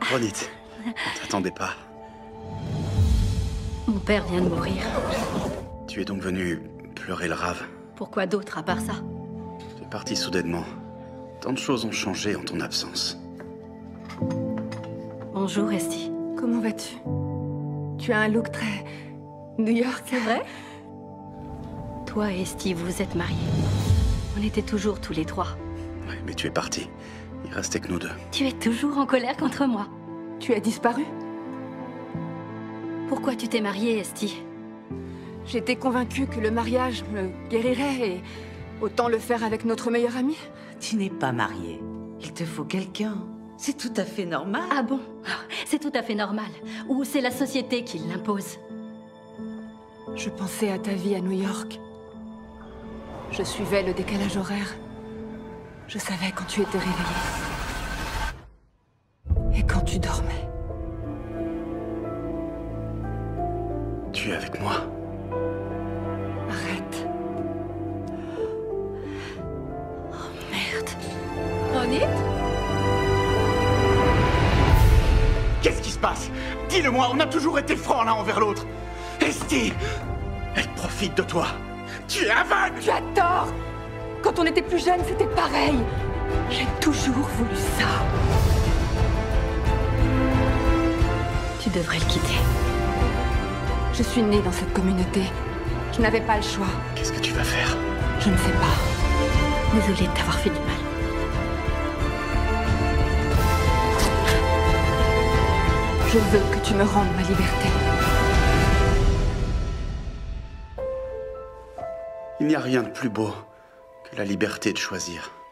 Ronit, on t'attendait pas. Mon père vient de mourir. Tu es donc venu pleurer le rave. Pourquoi d'autre à part ça? Tu es parti soudainement. Tant de choses ont changé en ton absence. Bonjour, Esti. Comment vas-tu? Tu as un look très... New York. C'est vrai? Toi et Esti, vous êtes mariés. On était toujours tous les trois. Ouais, mais tu es parti. Il restait que nous deux. Tu es toujours en colère contre moi. Tu as disparu? Pourquoi tu t'es mariée, Esti? J'étais convaincue que le mariage me guérirait et autant le faire avec notre meilleur ami. Tu n'es pas mariée. Il te faut quelqu'un. C'est tout à fait normal. Ah bon? C'est tout à fait normal. Ou c'est la société qui l'impose? Je pensais à ta vie à New York. Je suivais le décalage horaire. Je savais quand tu étais réveillée. Et quand tu dormais. Tu es avec moi. Arrête. Merde. Ronit? Qu'est-ce qui se passe? Dis-le-moi, on a toujours été francs l'un envers l'autre. Esti, elle profite de toi. Tu es aveugle! Tu as tort! Quand on était plus jeunes, c'était pareil. J'ai toujours voulu ça. Tu devrais le quitter. Je suis née dans cette communauté. Je n'avais pas le choix. Qu'est-ce que tu vas faire? Je ne sais pas. Désolée de t'avoir fait du mal. Je veux que tu me rendes ma liberté. Il n'y a rien de plus beau que la liberté de choisir.